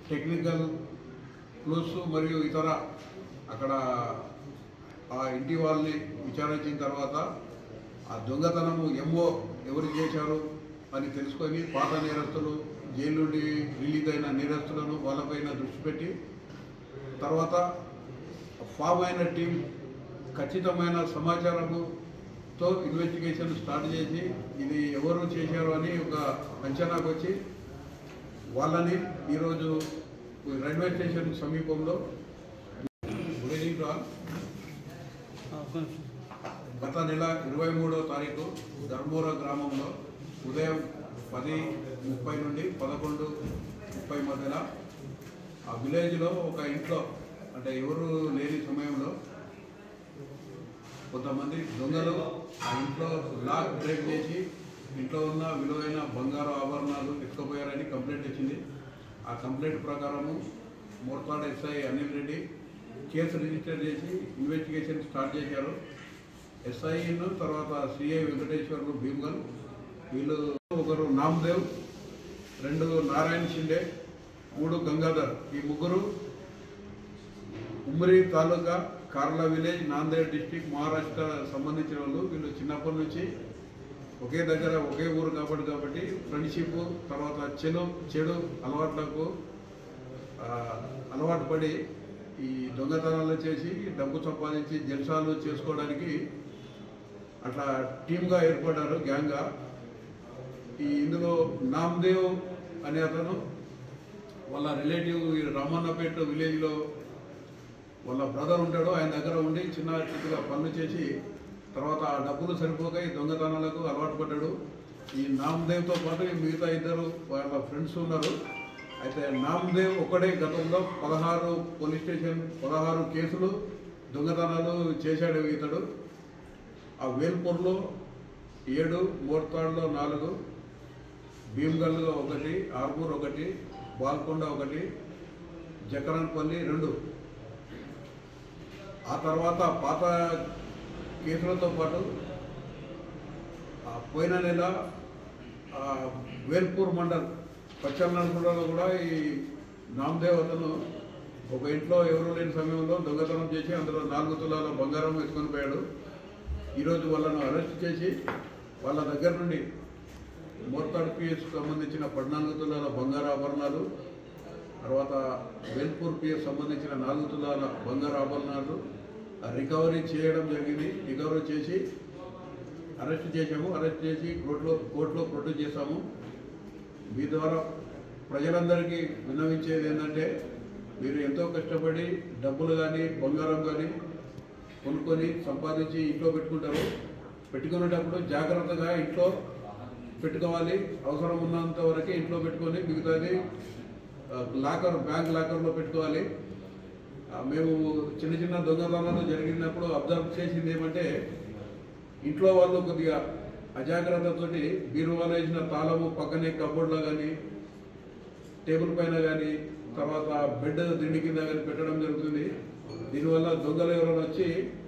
Technical clues మరియు ఇతర అక్కడ ఆ ఇంటి వాళ్ళని విచారించిన తర్వాత ఆ దొంగతనము ఎంఓ ఎవరు చేశారు అని తెలుసుకొని పాత నేరస్తులు జైలు నుండి రిలీజ్ అయిన నేరస్తులను వాళ్ళపైన దృష్టి పెట్టి తర్వాత ఫామ్ అయిన టీం ఖచ్చితమైన సమాచారముతో ఇన్వెస్టిగేషన్ స్టార్ట్ చేసి ఇది ఎవరు చేశారు అని ఒక అంచనాకు వచ్చి వాళ్ళని ఈరోజు రైల్వే స్టేషన్ సమీపంలో గత నెల 23వ తారీఖు ధర్మూర గ్రామంలో ఉదయం 10:30 నుండి 11:30 మధ్యన ఆ విలేజ్లో ఒక ఇంట్లో అంటే ఎవరు లేని సమయంలో కొంతమంది దొంగలు ఆ ఇంట్లో లాక్ బ్రేక్ చేసి ఇంట్లో ఉన్న విలువైన బంగారు ఆభరణాలు ఎత్తుకుపోయారని కంప్లైంట్ వచ్చింది. ఆ కంప్లైంట్ ప్రకారము Mortad SI Anil Reddy case register చేసి ఇన్వెస్టిగేషన్ స్టార్ట్ చేశారు. ఎస్ఐను తర్వాత సిఐ వెంకటేశ్వర్లు భీమ్గల్ వీళ్ళు ఒకరు నామ్దేవ్, 2 నారాయణ షిండే, 3 గంగాధర్ ఈ ముగ్గురు ఉమ్మరి తాలూకా కార్లా విలేజ్ నాందేడ్ డిస్టిక్ మహారాష్ట్ర సంబంధించిన వాళ్ళు. వీళ్ళు చిన్నప్పటి నుంచి ఒకే దగ్గర ఒకే ఊరు కాబట్టి ఫ్రెండ్షిప్ తర్వాత చెడు అలవాట్లకు అలవాటు పడి ఈ దొంగతనాలు చేసి డబ్బు సంపాదించి జల్సాలు చేసుకోవడానికి అట్లా టీమ్గా ఏర్పడ్డారు గ్యాంగ్గా. ఇందులో నామ్దేవ్ అనే అతను వాళ్ళ రిలేటివ్ రామన్నపేట విలేజ్లో వాళ్ళ బ్రదర్ ఉంటాడు, ఆయన దగ్గర ఉండి చిన్న చిన్నగా పనులు చేసి తర్వాత ఆ డబ్బులు సరిపోక ఈ దొంగతనాలకు అలవాటు పడ్డాడు. ఈ నామ్దేవ్తో పాటు మిగతా 2 వాళ్ళ ఫ్రెండ్స్ ఉన్నారు. అయితే నామ్దేవ్ ఒకడే గతంలో 16 కేసులు దొంగతనాలు చేశాడు ఇతడు. ఆ వేల్పూర్లో 7, మోర్తాడ్లో 4, భీమ్గల్లో 1, ఆర్మూర్ 1, బాల్కొండ 1, జకరన్పల్లి 2. ఆ తర్వాత పాత కేసులతో పాటు పోయిన నెల వేల్పూర్ మండల్ పచ్చల్నడుగులలో కూడా ఈ నామ్దేవ్ అతను ఒక ఇంట్లో ఎవరూ లేని సమయంలో దొంగతనం చేసి అందులో 4 తులాల బంగారం ఎత్తుకొని పోయాడు. ఈరోజు వాళ్ళను అరెస్ట్ చేసి వాళ్ళ దగ్గర నుండి మోర్తాడ్ పిఎస్కు సంబంధించిన 14 తులాల బంగారు ఆభరణాలు, తర్వాత వేల్పూర్ పిఎస్ సంబంధించిన 4 తులాల బంగారు ఆభరణాలు రికవరీ చేయడం జరిగింది. రికవరీ చేసి అరెస్ట్ చేశాము. అరెస్ట్ చేసి కోర్టులో ప్రొడ్యూస్ చేశాము. మీ ద్వారా ప్రజలందరికీ విన్నవించేది ఏంటంటే మీరు ఎంతో కష్టపడి డబ్బులు కానీ బంగారం కానీ కొనుక్కొని సంపాదించి ఇంట్లో పెట్టుకుంటారు. పెట్టుకునేటప్పుడు జాగ్రత్తగా ఇంట్లో పెట్టుకోవాలి. అవసరం ఉన్నంత వరకే ఇంట్లో పెట్టుకొని మిగతాది బ్యాంక్ లాకర్లో పెట్టుకోవాలి. మేము చిన్న దొంగతనాలు జరిగినప్పుడు అబ్జర్వ్ చేసింది ఏమంటే ఇంట్లో వాళ్ళు కొద్దిగా అజాగ్రత్తతోటి బీరువాలో వేసిన తాళము పక్కనే కబోర్డ్లో కానీ టేబుల్ పైన కానీ తర్వాత బెడ్ దిండి కింద కానీ పెట్టడం జరుగుతుంది. దీనివల్ల దొంగలు ఎవరైనా వచ్చి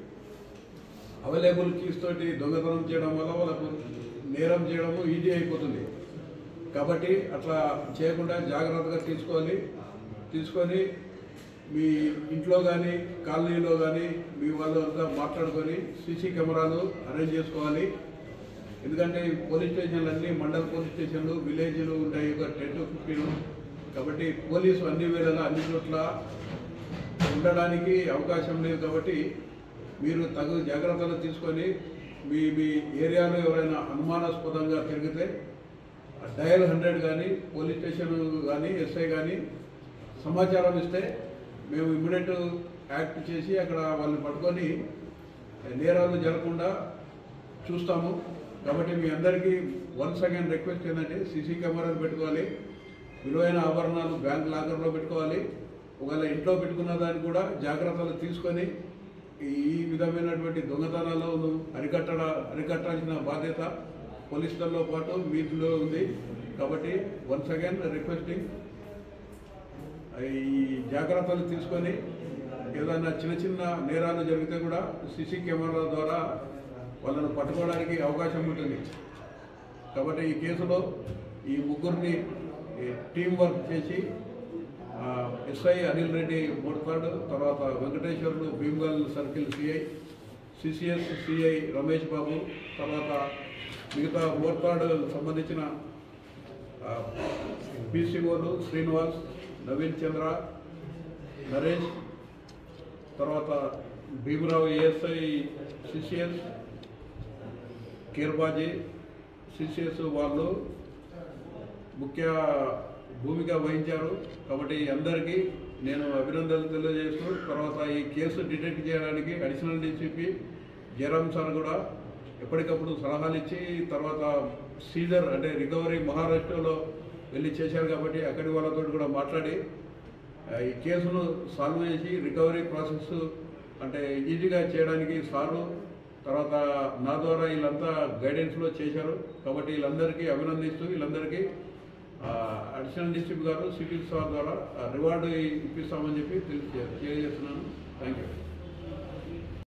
అవైలబుల్ కీస్ తోటి దొంగతనం చేయడం వల్ల వాళ్ళకు నేరం చేయడము ఈజీ అయిపోతుంది. కాబట్టి అట్లా చేయకుండా జాగ్రత్తగా తీసుకొని మీ ఇంట్లో కానీ కాలనీలో కానీ మీ వాళ్ళంతా మాట్లాడుకొని సీసీ కెమెరాలు అరేంజ్ చేసుకోవాలి. ఎందుకంటే పోలీస్ స్టేషన్లన్నీ మండల్ పోలీస్ స్టేషన్లు విలేజ్లు ఉంటాయి, ఒక 10 to 15. కాబట్టి పోలీసు అన్ని వేళలా అన్ని చోట్ల ఉండడానికి అవకాశం లేదు. కాబట్టి మీరు తగు జాగ్రత్తలు తీసుకొని మీ ఏరియాలో ఎవరైనా అనుమానాస్పదంగా తిరిగితే డయల్ 100 కానీ పోలీస్ స్టేషన్ కానీ ఎస్ఐ కానీ సమాచారం ఇస్తే మేము ఇమ్మీడియట్ యాక్ట్ చేసి అక్కడ వాళ్ళని పట్టుకొని నేరాలు జరగకుండా చూస్తాము. కాబట్టి మీ అందరికీ వన్స్ అగైన్ రిక్వెస్ట్ ఏంటంటే సీసీ కెమెరాలు పెట్టుకోవాలి, విలువైన ఆభరణాలు బ్యాంక్ లాకర్లో పెట్టుకోవాలి. ఒకవేళ ఇంట్లో పెట్టుకున్న దాన్ని కూడా జాగ్రత్తలు తీసుకొని ఈ విధమైనటువంటి దొంగతనాలను అరికట్టాల్సిన బాధ్యత పోలీసులతో పాటు మీలో ఉంది. కాబట్టి వన్స్ అగైన్ రిక్వెస్టింగ్ ఈ జాగ్రత్తలు తీసుకొని ఏదైనా చిన్న నేరాలు జరిగితే కూడా సీసీ కెమెరాల ద్వారా వాళ్ళను పట్టుకోవడానికి అవకాశం ఉంటుంది. కాబట్టి ఈ కేసులో ఈ ముగ్గురిని టీం వర్క్ చేసి ఎస్ఐ అనిల్ రెడ్డి మోడతాడు, తర్వాత Venkateswarlu Bheemgal circle CI, CCS CI Ramesh Babu, తర్వాత మిగతా మోర్తాడు సంబంధించిన పిసిఓలు శ్రీనివాస్, నవీన్ చంద్ర, నరేష్, తర్వాత Bheemarao ASI CCS, Keerbaji CCS వాళ్ళు ముఖ్య భూమిక వహించారు. కాబట్టి అందరికీ నేను అభినందనలు తెలియజేస్తూ, తర్వాత ఈ కేసు డిటెక్ట్ చేయడానికి అడిషనల్ డీసీపీ జయరామ్ సార్ కూడా ఎప్పటికప్పుడు సలహాలు ఇచ్చి, తర్వాత సీజర్ అంటే రికవరీ మహారాష్ట్రలో వెళ్ళి చేశారు కాబట్టి అక్కడి వాళ్ళతో కూడా మాట్లాడి ఈ కేసును సాల్వ్ చేసి రికవరీ ప్రాసెస్ అంటే ఈజీగా చేయడానికి సారు తర్వాత నా ద్వారా వీళ్ళంతా గైడెన్స్లో చేశారు. కాబట్టి వీళ్ళందరికీ అభినందిస్తూ వీళ్ళందరికీ అడిషనల్ డీసీపీ గారు సిపి సార్ ద్వారా రివార్డు ఇప్పిస్తామని చెప్పి తెలియజేస్తున్నాను. Thank you.